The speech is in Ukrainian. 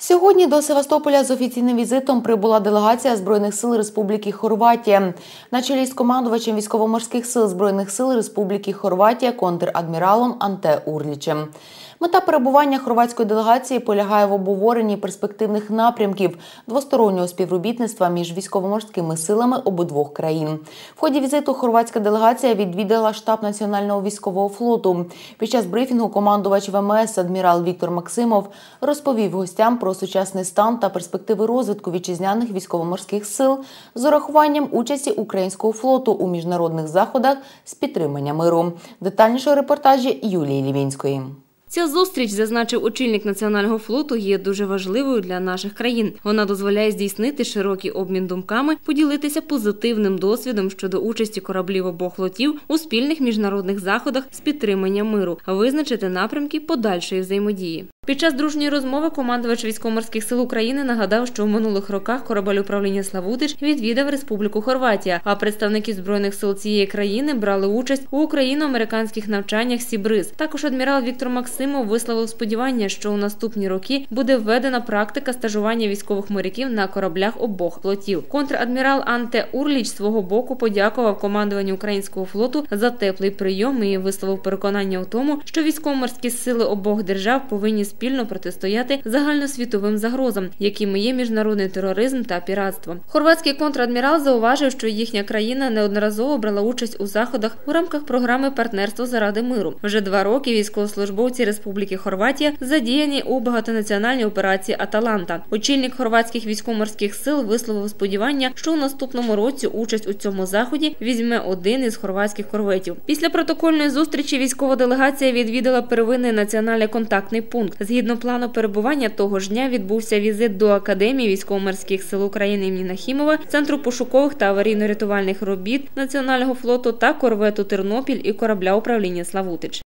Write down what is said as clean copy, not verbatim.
Сьогодні до Севастополя з офіційним візитом прибула делегація Збройних сил Республіки Хорватія. На чолі з командувачем військово-морських сил Збройних сил Республіки Хорватія контр-адміралом Анте Урлічем. Мета перебування хорватської делегації полягає в обговоренні перспективних напрямків двостороннього співробітництва між військово-морськими силами обидвох країн. В ході візиту хорватська делегація відвідала штаб Національного військового флоту. Під час брифінгу командувач ВМС адмірал Віктор Максимов розповів гостям про сучасний стан та перспективи розвитку вітчизняних військово-морських сил з урахуванням участі українського флоту у міжнародних заходах з підтримання миру. Детальніше у репортажі Юлії Лівінської. Ця зустріч, зазначив очільник Національного флоту, є дуже важливою для наших країн. Вона дозволяє здійснити широкий обмін думками, поділитися позитивним досвідом щодо участі кораблів обох флотів у спільних міжнародних заходах з підтримання миру, визначити напрямки подальшої взаємодії. Під час дружньої розмови командувач військово-морських сил України нагадав, що в минулих роках корабель управління «Славутич» відвідав Республіку Хорватія, а представники Збройних сил цієї країни брали участь у україно-американських навчаннях «Сібриз». Також адмірал Віктор Максимов висловив сподівання, що у наступні роки буде введена практика стажування військових моряків на кораблях обох флотів. Контр-адмірал Анте Урліч свого боку подякував командуванню українського флоту за теплий прийом і висловив переконання у тому, що військово-морські сили обох держав повинні спільно протистояти загальносвітовим загрозам, якими є міжнародний тероризм та піратство. Хорватський контр-адмірал зауважив, що їхня країна неодноразово брала участь у заходах у рамках програми «Партнерство заради миру». Вже 2 роки військовослужбовці Республіки Хорватія задіяні у багатонаціональній операції «Аталанта». Очільник хорватських військово-морських сил висловив сподівання, що у наступному році участь у цьому заході візьме один із хорватських корветів. Після протокольної зустрічі військова делегація відвідала первинний національний контактний пункт. Згідно плану перебування того ж дня відбувся візит до Академії військово-морських сил України імені Нахімова, Центру пошукових та аварійно-рятувальних робіт Національного флоту та корвету «Тернопіль» і корабля управління «Славутич».